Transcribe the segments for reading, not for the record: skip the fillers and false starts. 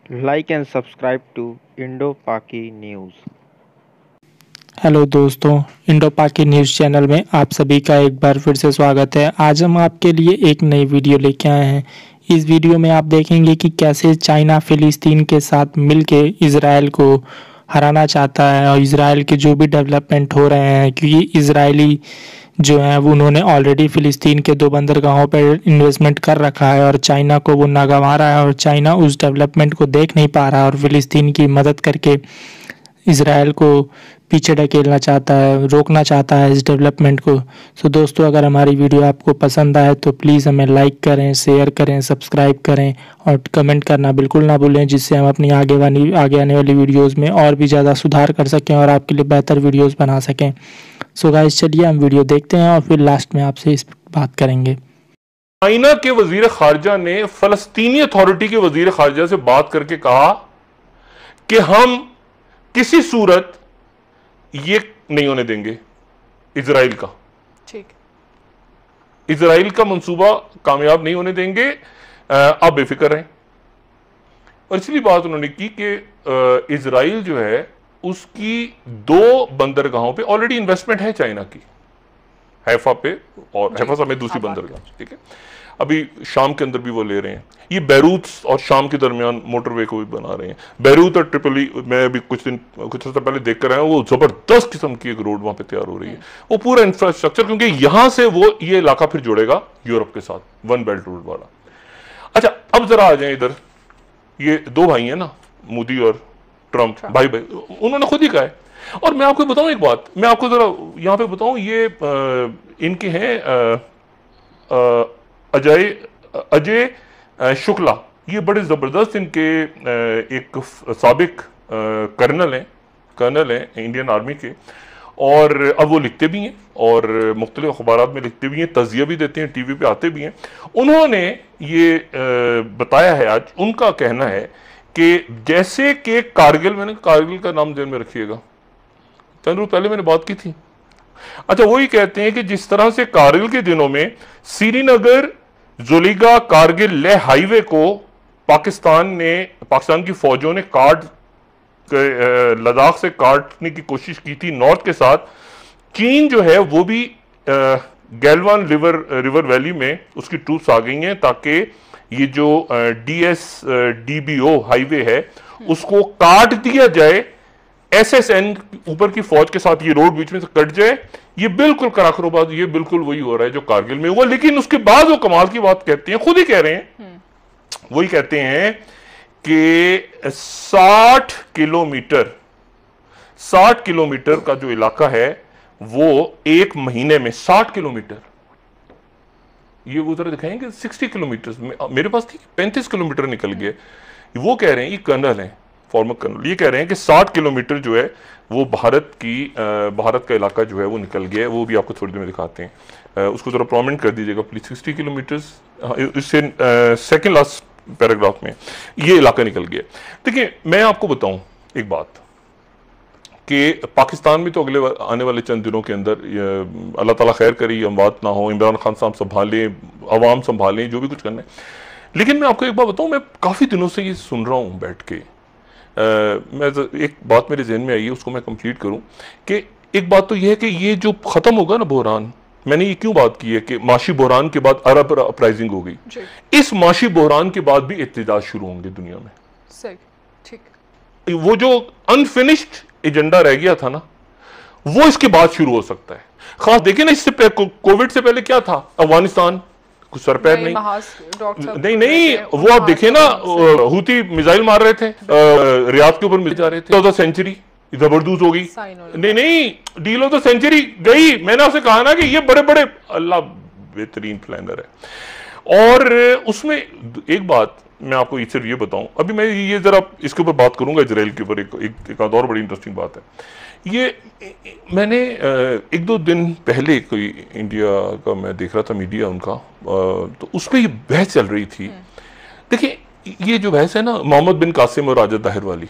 Like and subscribe to Indo-Paki News. Hello दोस्तों, Indo Paki News channel में आप सभी का एक बार फिर से स्वागत है। आज हम आपके लिए एक नई वीडियो लेके आए हैं। इस वीडियो में आप देखेंगे कि कैसे चाइना फिलिस्तीन के साथ मिलके इजराइल को हराना चाहता है और इजराइल के जो भी डेवलपमेंट हो रहे हैं, क्योंकि इजरायली जो है वो उन्होंने ऑलरेडी फिलिस्तीन के 2 बंदरगाहों पर इन्वेस्टमेंट कर रखा है और चाइना को वो ना गंवा रहा है और चाइना उस डेवलपमेंट को देख नहीं पा रहा है और फिलिस्तीन की मदद करके इजराइल को पीछे ढकेलना चाहता है, रोकना चाहता है इस डेवलपमेंट को। सो दोस्तों, अगर हमारी वीडियो आपको पसंद आए तो प्लीज़ हमें लाइक करें, शेयर करें, सब्सक्राइब करें और कमेंट करना बिल्कुल ना भूलें, जिससे हम अपनी आगे आने वाली वीडियोस में और भी ज़्यादा सुधार कर सकें और आपके लिए बेहतर वीडियोस बना सकें। सो गाइस, चलिए हम वीडियो देखते हैं और फिर लास्ट में आपसे इस बात करेंगे। चाइना के वजीर खारजा ने फलस्तीनी अथॉरिटी के वजीर खारजा से बात करके कहा कि हम किसी सूरत ये नहीं होने देंगे इजराइल का, ठीक, इजराइल का मंसूबा कामयाब नहीं होने देंगे, आप बेफिक्र रहें। और इसलिए बात उन्होंने की कि इजराइल जो है उसकी 2 बंदरगाहों पे ऑलरेडी इन्वेस्टमेंट है चाइना की, हैफा पे और हैफा समेत दूसरी बंदरगाह, ठीक है। अभी शाम के अंदर भी वो ले रहे हैं, ये बैरूत और शाम के दरमियान मोटरवे को भी बना रहे हैं। बैरूत और ट्रिपली मैं अभी कुछ हफ्ते पहले देख कर आया हूं, वो जबरदस्त किस्म की एक रोड वहां पे तैयार हो रही है, वो पूरा इंफ्रास्ट्रक्चर, क्योंकि यहां से वो ये इलाका फिर जुड़ेगा यूरोप के साथ, वन बेल्ट रोड वाला। अच्छा, अब जरा आ जाए इधर, ये 2 भाई हैं ना, मोदी और ट्रंप, भाई भाई, उन्होंने खुद ही कहा है। और मैं आपको बताऊं एक बात, मैं आपको जरा यहां पे बताऊं, ये इनके हैं अजय शुक्ला, ये बड़े जबरदस्त इनके एक साबिक कर्नल हैं इंडियन आर्मी के, और अब वो लिखते भी हैं और मुख्तलिफ अखबारात में लिखते भी हैं, तज़िया भी देते हैं, टीवी पे आते भी हैं। उन्होंने ये बताया है, आज उनका कहना है कि जैसे कि कारगिल, मैंने कारगिल का नाम ध्यान में रखिएगा, चंद रोज पहले मैंने बात की थी। अच्छा, वही कहते हैं कि जिस तरह से कारगिल के दिनों में श्रीनगर जुलीगा कारगिल लेह हाईवे को पाकिस्तान की फौजों ने लद्दाख से काटने की कोशिश की थी नॉर्थ के साथ, चीन जो है वो भी गैलवान रिवर वैली में उसकी ट्रूप्स आ गई हैं, ताकि ये जो DSDBO हाईवे है उसको काट दिया जाए, SSN ऊपर की फौज के साथ ये रोड बीच में से कट जाए। ये बिल्कुल कराखरोबाज, ये बिल्कुल वही हो रहा है जो कारगिल में हुआ। लेकिन उसके बाद वो कमाल की बात कहते हैं, खुद ही कह रहे हैं, वही कहते हैं कि 60 किलोमीटर का जो इलाका है वो 1 महीने में 60 किलोमीटर, ये उधर दिखाएंगे 60 किलोमीटर, मेरे पास थी 35 किलोमीटर निकल गए। वो कह रहे हैं, ये कर्नल है, फॉर्मर कर्नल, ये कह रहे हैं कि 60 किलोमीटर जो है वो भारत का इलाका जो है वो निकल गया है। वो भी आपको थोड़ी देर में दिखाते हैं, उसको जरा प्रोमिनेंट कर दीजिएगा प्लीज। 60 किलोमीटर, इससे सेकेंड लास्ट पैराग्राफ में ये इलाका निकल गया। देखिए, मैं आपको बताऊं एक बात कि पाकिस्तान में तो अगले आने वाले चंद दिनों के अंदर अल्लाह ताला खैर करे, अमवात ना हो, इमरान खान साहब संभालें, अवाम संभालें, जो भी कुछ करना है। लेकिन मैं आपको एक बात बताऊं, मैं काफ़ी दिनों से ये सुन रहा हूं बैठ के, मैं एक बात मेरे जहन में आई है, उसको मैं कंप्लीट करूं कि एक बात तो यह है कि ये जो ख़त्म होगा ना बहरान, मैंने ये क्यों बात की है कि माशी बहरान के बाद अरब अपराइजिंग हो गई, इस माशी बहरान के बाद भी इत्तेजाज शुरू होंगे दुनिया में। सही, ठीक, वो जो अनफिनिश्ड एजेंडा रह गया था ना, वो इसके बाद शुरू हो सकता है। खास देखिए ना, इससे कोविड से पहले क्या था, अफगानिस्तान कुछ सर पैर नहीं, वो आप देखिए ना, हूती मिसाइल मार रहे थे, रियाद के ऊपर मिल जा रहे थे, 14 सेंचुरी जबरदस्त हो गई, नहीं डील ऑफ द सेंचुरी गई। मैंने आपसे कहा ना कि ये बड़े बड़े अल्लाह बेहतरीन प्लानर है। और उसमें एक बात मैं आपको सिर्फ ये बताऊं, अभी मैं ये जरा इसके ऊपर बात करूंगा, इजराइल के ऊपर एक और बड़ी इंटरेस्टिंग बात है। ये मैंने 1-2 दिन पहले कोई इंडिया का मैं देख रहा था मीडिया उनका, तो उस पर ये बहस चल रही थी। देखिए, ये जो बहस है ना मोहम्मद बिन कासिम और राजा ताहिर वाली,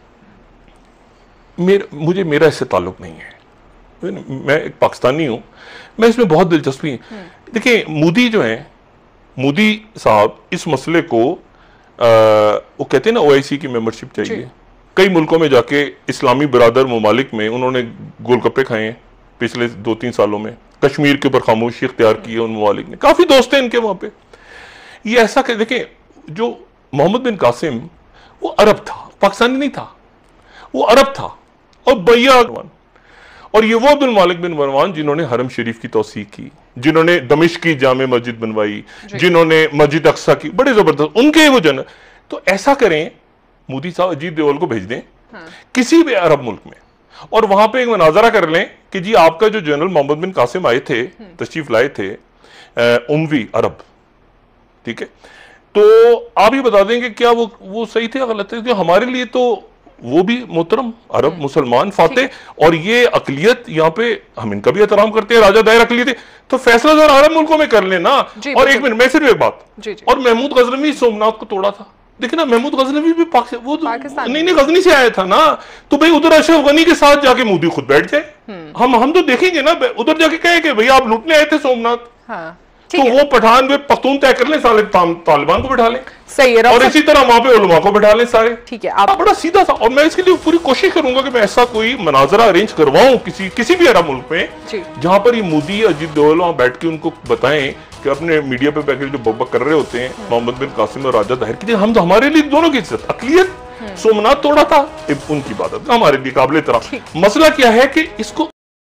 मेरा इससे ताल्लुक नहीं है, मैं एक पाकिस्तानी हूं, मैं इसमें बहुत दिलचस्पी है। देखिए, मोदी जो है, मोदी साहब इस मसले को वो कहते हैं ना OIC की मेंबरशिप चाहिए। कई मुल्कों में जाके इस्लामी बिरादर ममालिक में उन्होंने गोलगप्पे खाए हैं पिछले 2-3 सालों में। कश्मीर के ऊपर खामोशी इख्तियार की है उन ममालिक ने, काफी दोस्त हैं इनके वहां पे। ये ऐसा कि देखें, जो मोहम्मद बिन कासिम वो अरब था, पाकिस्तानी नहीं था, वो अरब था और भैया। और ये वो अब्दुल मालिक बिन मरवान जिन्होंने हरम शरीफ की तौसीक की, जिन्होंने दमिश्क की जामे मस्जिद बनवाई, जिन्होंने मस्जिद अक्सा की, बड़े जबरदस्त उनके वो जन। तो ऐसा करें, मोदी साहब अजीत डोवाल को भेज दें किसी भी अरब मुल्क में, और वहां पे एक मुनाजरा कर लें कि जी आपका जो जनरल मोहम्मद बिन कासिम आए थे, तशरीफ लाए थे उमवी अरब, ठीक है, तो आप ये बता देंगे क्या वो सही थे या गलत थे? क्योंकि हमारे लिए तो वो भी मोहतरम अरब मुसलमान फाते, और ये अकलियत यहाँ पे हम इनका भी एहतराम करते हैं, राजा दायर अकलियत है, तो फैसला जरा अरब मुल्कों में कर लेना। और एक मिनट, मैं सिर्फ एक बात, और महमूद गजनवी सोमनाथ को तोड़ा था, देखिए ना, महमूद गजनवी भी वो नहीं गजनी से आया था ना, तो भाई उधर अशरफ गनी के साथ जाके मोदी खुद बैठ जाए। हम तो देखेंगे ना, उधर जाके कहे कि भैया आप लूटने आए थे सोमनाथ, तो वो पठान वे पख्तून तय कर लें, साले तालिबान को बैठा लें, सही है, और इसी तरह वहां पे उलमा को बैठा लें सारे, ठीक है। आप बड़ा सीधा सा, और मैं इसके लिए पूरी कोशिश करूंगा कि मैं ऐसा कोई मनाजरा अरेंज करवाऊं किसी भी अरब मुल्क में, जहां पर ये मोदी अजीत डोवाल वहां बैठ के उनको बताएं कि अपने मीडिया पे बैठ जो बकबक कर रहे होते हैं मोहम्मद बिन कासिम और राजा दाहिर की, हम तो हमारे लिए दोनों की इज्जत, अकलियत सोमनाथ तोड़ा था, उनकी इबादत हमारे लिए काबिल एहतराम। मसला क्या है कि इसको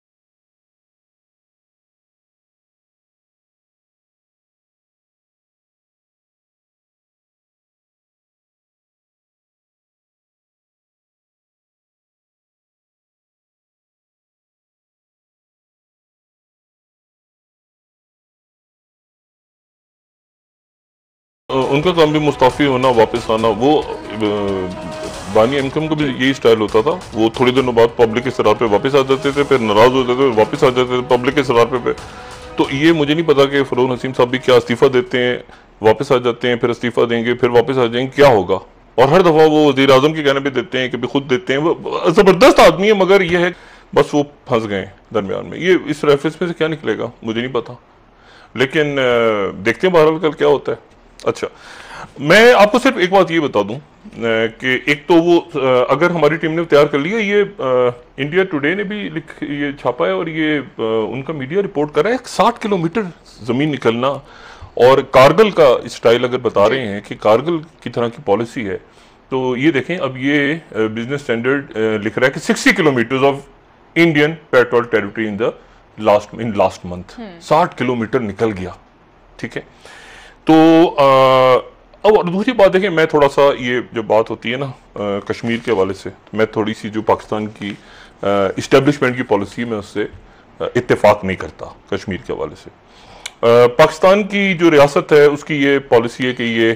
उनका काम भी मुस्ताफी होना, वापस आना, वो बानी एमकम का भी यही स्टाइल होता था। वो थोड़ी दिनों बाद पब्लिक के सरार पे वापस आ जाते थे, फिर नाराज हो जाते थे, वापस आ जाते थे पब्लिक के सरार पे। तो ये मुझे नहीं पता कि फरोन हसीम साहब भी क्या इस्तीफा देते हैं, वापस आ जाते हैं, फिर इस्तीफा देंगे, फिर वापस आ जाएंगे, क्या होगा? और हर दफा वो वजीर आजम के कहने पे देते हैं, कभी खुद देते हैं। वो जबरदस्त आदमी है, मगर ये है बस वो फंस गए दरमियान में। ये इस रेफरेंस में से क्या निकलेगा मुझे नहीं पता, लेकिन देखते हैं बहरहाल कल क्या होता है। अच्छा, मैं आपको सिर्फ एक बात ये बता दूं कि एक तो वो अगर हमारी टीम ने तैयार कर लिया, ये इंडिया टुडे ने भी ये छापा है, और ये उनका मीडिया रिपोर्ट कर रहा है 60 किलोमीटर जमीन निकलना, और कारगिल का स्टाइल अगर बता रहे हैं कि कारगिल की तरह की पॉलिसी है। तो ये देखें, अब ये बिजनेस स्टैंडर्ड लिख रहा है कि 60 kilometre of Indian patrol territory in last month 60 kilometre निकल गया, ठीक है। तो अब दूसरी बात है कि मैं थोड़ा सा, ये जो बात होती है ना कश्मीर के हवाले से, मैं थोड़ी सी जो पाकिस्तान की इस्टेब्लिशमेंट की पॉलिसी में उससे इत्तेफाक नहीं करता कश्मीर के हवाले से। पाकिस्तान की जो रियासत है उसकी ये पॉलिसी है कि ये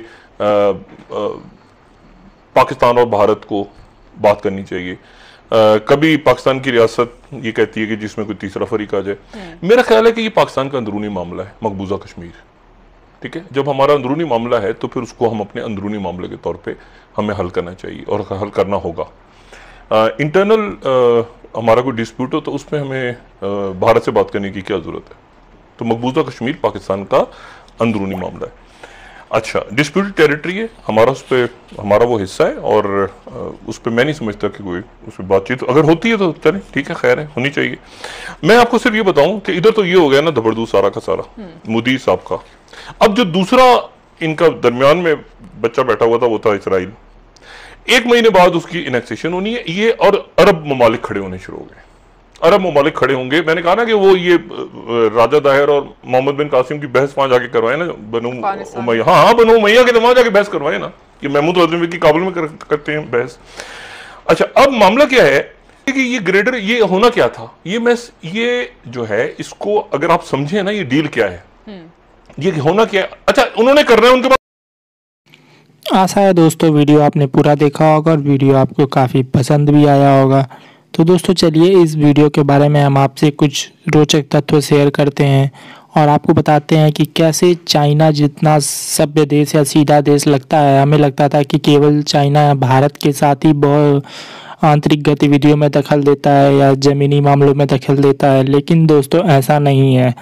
पाकिस्तान और भारत को बात करनी चाहिए। कभी पाकिस्तान की रियासत ये कहती है कि जिसमें कोई तीसरा फरीक आ जाए। मेरा ख्याल है कि ये पाकिस्तान का अंदरूनी मामला है, मकबूजा कश्मीर, ठीक है। जब हमारा अंदरूनी मामला है तो फिर उसको हम अपने अंदरूनी मामले के तौर पे हमें हल करना चाहिए और हल करना होगा। इंटरनल हमारा कोई डिस्प्यूट हो तो उसमें हमें भारत से बात करने की क्या जरूरत है। तो मकबूजा कश्मीर पाकिस्तान का अंदरूनी मामला है। अच्छा, डिस्प्यूटेड टेरिटरी है, हमारा उस पर हमारा वो हिस्सा है, और उस पर मैं नहीं समझता कि कोई उस पर बातचीत अगर होती है तो चले ठीक है, खैर है, होनी चाहिए। मैं आपको सिर्फ ये बताऊं कि इधर तो ये हो गया ना धबरदू सारा का सारा मोदी साहब का। अब जो दूसरा इनका दरमियान में बच्चा बैठा हुआ था वो था इसराइल। 1 महीने बाद उसकी इनेक्सेशन होनी है, ये और अरब ममालिक खड़े होने शुरू हो गए। अरब ममालिक खड़े होंगे। मैंने कहा ना कि वो ये राजा दाहिर और मोहम्मद बिन कासिम की बहस वहां जाके करवाए ना, बनु उमैया, हाँ बनु उमैया के वहां जाके बहस करवाए ना, कि महमूद गजनवी की काबुल में करते हैं बहस। अच्छा, अब मामला क्या है कि ये ग्रेडर, ये होना क्या था, ये जो है इसको अगर आप समझे ना, ये डील क्या है, ये होना क्या है। अच्छा, उन्होंने करना है उनके पास। आशा है दोस्तों वीडियो आपने पूरा देखा होगा और वीडियो आपको काफ़ी पसंद भी आया होगा। तो दोस्तों चलिए इस वीडियो के बारे में हम आपसे कुछ रोचक तथ्य शेयर करते हैं और आपको बताते हैं कि कैसे चाइना जितना सभ्य देश या सीधा देश लगता है, हमें लगता था कि केवल चाइना भारत के साथ ही बहुत आंतरिक गतिविधियों में दखल देता है या ज़मीनी मामलों में दखल देता है, लेकिन दोस्तों ऐसा नहीं है।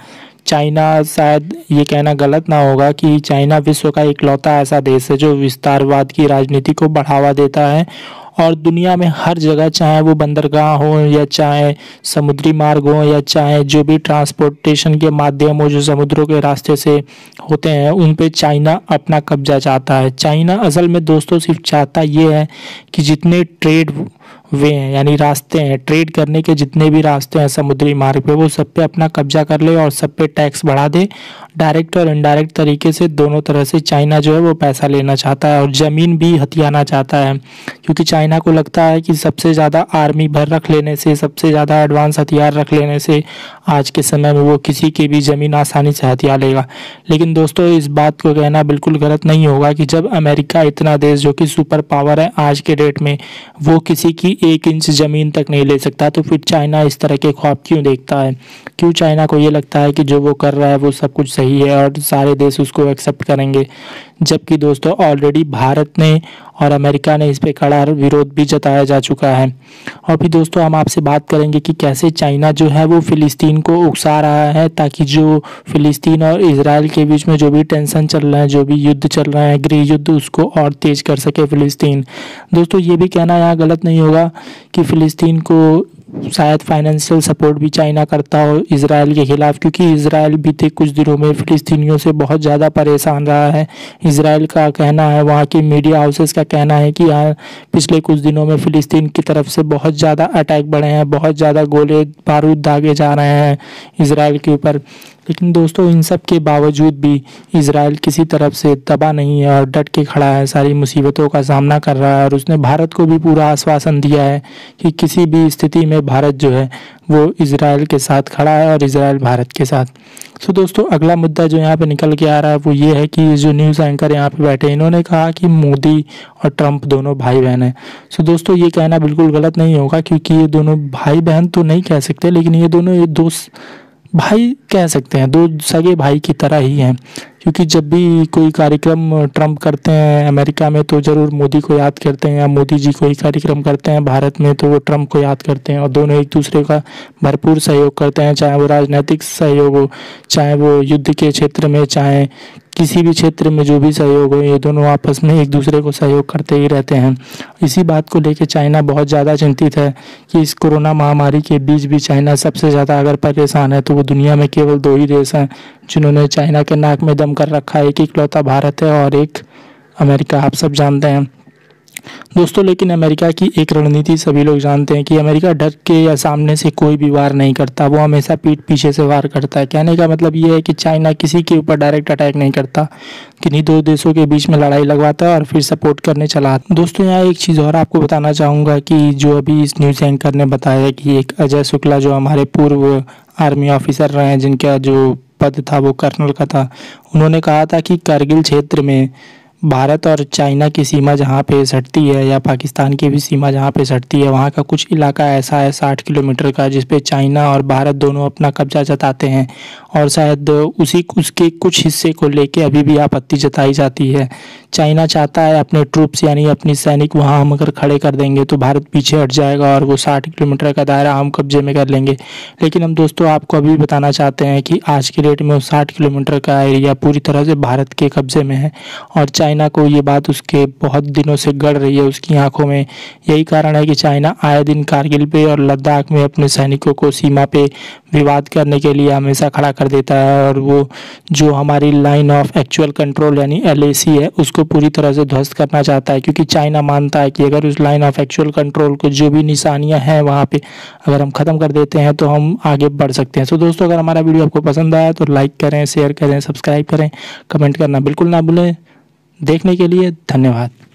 चाइना, शायद ये कहना गलत ना होगा कि चाइना विश्व का इकलौता ऐसा देश है जो विस्तारवाद की राजनीति को बढ़ावा देता है और दुनिया में हर जगह, चाहे वो बंदरगाह हो या चाहे समुद्री मार्ग हो या चाहे जो भी ट्रांसपोर्टेशन के माध्यम हो जो समुद्रों के रास्ते से होते हैं, उन पे चाइना अपना कब्जा चाहता है। चाइना असल में दोस्तों सिर्फ चाहता ये है कि जितने ट्रेड वे हैं यानी रास्ते हैं, ट्रेड करने के जितने भी रास्ते हैं समुद्री मार्ग पे, वो सब पे अपना कब्जा कर ले और सब पे टैक्स बढ़ा दे। डायरेक्ट और इनडायरेक्ट तरीके से दोनों तरह से चाइना जो है वो पैसा लेना चाहता है और ज़मीन भी हथियाना चाहता है, क्योंकि चाइना को लगता है कि सबसे ज़्यादा आर्मी भर रख लेने से, सबसे ज़्यादा एडवांस हथियार रख लेने से आज के समय में वो किसी की भी ज़मीन आसानी से हथिया लेगा। लेकिन दोस्तों इस बात को कहना बिल्कुल गलत नहीं होगा कि जब अमेरिका इतना देश जो कि सुपर पावर है आज के डेट में, वो किसी की 1 इंच ज़मीन तक नहीं ले सकता, तो फिर चाइना इस तरह के ख्वाब क्यों देखता है? क्यों चाइना को ये लगता है कि जो वो कर रहा है वो सब कुछ सही है और सारे देश उसको एक्सेप्ट करेंगे? जबकि दोस्तों ऑलरेडी भारत ने और अमेरिका ने इस पे कड़ा विरोध भी जताया जा चुका है। और फिर दोस्तों हम आपसे बात करेंगे कि कैसे चाइना जो है वो फ़िलिस्तीन को उकसा रहा है, ताकि जो फ़िलिस्तीन और इजराइल के बीच में जो भी टेंशन चल रहा है, जो भी युद्ध चल रहा है, गृह युद्ध, उसको और तेज कर सके फ़िलिस्तीन। दोस्तों ये भी कहना यहाँ गलत नहीं होगा कि फ़िलिस्तीन को शायद फाइनेंशियल सपोर्ट भी चाइना करता हो इजराइल के खिलाफ, क्योंकि इजराइल बीते कुछ दिनों में फ़िलिस्तीनियों से बहुत ज़्यादा परेशान रहा है। इजराइल का कहना है, वहाँ के मीडिया हाउसेस का कहना है कि यहाँ पिछले कुछ दिनों में फ़िलिस्तीन की तरफ से बहुत ज़्यादा अटैक बढ़े हैं, बहुत ज़्यादा गोले बारूद दागे जा रहे हैं इजराइल के ऊपर। लेकिन दोस्तों इन सब के बावजूद भी इजराइल किसी तरफ से दबा नहीं है और डट के खड़ा है, सारी मुसीबतों का सामना कर रहा है और उसने भारत को भी पूरा आश्वासन दिया है कि किसी भी स्थिति में भारत जो है वो इजराइल के साथ खड़ा है और इजराइल भारत के साथ। सो दोस्तों अगला मुद्दा जो यहाँ पे निकल के आ रहा है वो ये है कि जो न्यूज़ एंकर यहाँ पे बैठे इन्होंने कहा कि मोदी और ट्रंप दोनों भाई बहन हैं। सो दोस्तों ये कहना बिल्कुल गलत नहीं होगा, क्योंकि ये दोनों भाई बहन तो नहीं कह सकते, लेकिन ये दोनों ये दोस्त भाई कह सकते हैं, 2 सगे भाई की तरह ही हैं। क्योंकि जब भी कोई कार्यक्रम ट्रंप करते हैं अमेरिका में तो ज़रूर मोदी को याद करते हैं, या मोदी जी कोई कार्यक्रम करते हैं भारत में तो वो ट्रंप को याद करते हैं, और दोनों एक दूसरे का भरपूर सहयोग करते हैं, चाहे वो राजनीतिक सहयोग हो, चाहे वो युद्ध के क्षेत्र में, चाहे किसी भी क्षेत्र में जो भी सहयोग हो, ये दोनों आपस में एक दूसरे को सहयोग करते ही रहते हैं। इसी बात को लेकर चाइना बहुत ज़्यादा चिंतित है कि इस कोरोना महामारी के बीच भी चाइना सबसे ज़्यादा अगर परेशान है तो वो दुनिया में केवल 2 ही देश हैं जिन्होंने चाइना के नाक में दम कर रखा है, एक इकलौता भारत है और एक अमेरिका, आप सब जानते हैं दोस्तों। लेकिन अमेरिका की एक रणनीति सभी लोग जानते हैं कि अमेरिका डर के या सामने से कोई भी वार नहीं करता, वो हमेशा पीठ पीछे से वार करता है। कहने का मतलब ये है कि चाइना किसी के ऊपर डायरेक्ट अटैक नहीं करता, किन्हीं 2 देशों के बीच में लड़ाई लगवाता है और फिर सपोर्ट करने चला आता। दोस्तों यहाँ एक चीज़ और आपको बताना चाहूँगा कि जो अभी इस न्यूज़ एंकर ने बताया कि एक अजय शुक्ला जो हमारे पूर्व आर्मी ऑफिसर रहे हैं, जिनका जो पद था वो कर्नल का था, उन्होंने कहा था कि कारगिल क्षेत्र में भारत और चाइना की सीमा जहाँ पे सटती है, या पाकिस्तान की भी सीमा जहाँ पे सटती है, वहाँ का कुछ इलाका ऐसा है 60 किलोमीटर का जिस पे चाइना और भारत दोनों अपना कब्जा जताते हैं, और शायद उसके कुछ हिस्से को लेके अभी भी आपत्ति जताई जाती है। चाइना चाहता है अपने ट्रूप्स यानी अपनी सैनिक वहाँ हम अगर खड़े कर देंगे तो भारत पीछे हट जाएगा और वो 60 किलोमीटर का दायरा हम कब्जे में कर लेंगे। लेकिन हम दोस्तों आपको अभी बताना चाहते हैं कि आज के डेट में वो 60 किलोमीटर का एरिया पूरी तरह से भारत के कब्जे में है, और चाइना को ये बात उसके बहुत दिनों से गड़ रही है उसकी आंखों में। यही कारण है कि चाइना आए दिन कारगिल पे और लद्दाख में अपने सैनिकों को सीमा पे विवाद करने के लिए हमेशा खड़ा कर देता है, और वो जो हमारी लाइन ऑफ एक्चुअल कंट्रोल यानी LAC है उसको पूरी तरह से ध्वस्त करना चाहता है, क्योंकि चाइना मानता है कि अगर उस लाइन ऑफ एक्चुअल कंट्रोल को जो भी निशानियां हैं वहाँ पे अगर हम ख़त्म कर देते हैं तो हम आगे बढ़ सकते हैं। तो दोस्तों अगर हमारा वीडियो आपको पसंद आया तो लाइक करें, शेयर करें, सब्सक्राइब करें, कमेंट करना बिल्कुल ना भूलें। देखने के लिए धन्यवाद।